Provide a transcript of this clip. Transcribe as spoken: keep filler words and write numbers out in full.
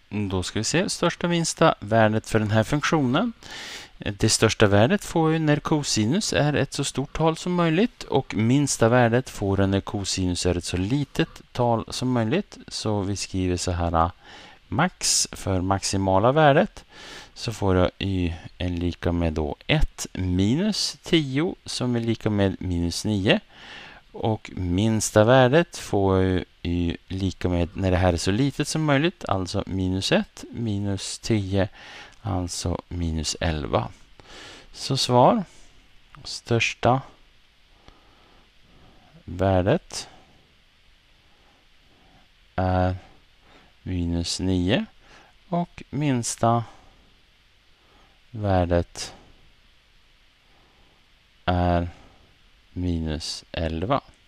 Då ska vi se största och minsta värdet för den här funktionen. Det största värdet får vi när cosinus är ett så stort tal som möjligt och minsta värdet får vi när cosinus är ett så litet tal som möjligt. Så vi skriver så här: max för maximala värdet, så får jag y är lika med då ett minus tio som är lika med minus nio. Och minsta värdet får jag y lika med, när det här är så litet som möjligt, alltså minus ett, minus tio, alltså minus elva. Så svar: största värdet är minus nio och minsta värdet är minus elva.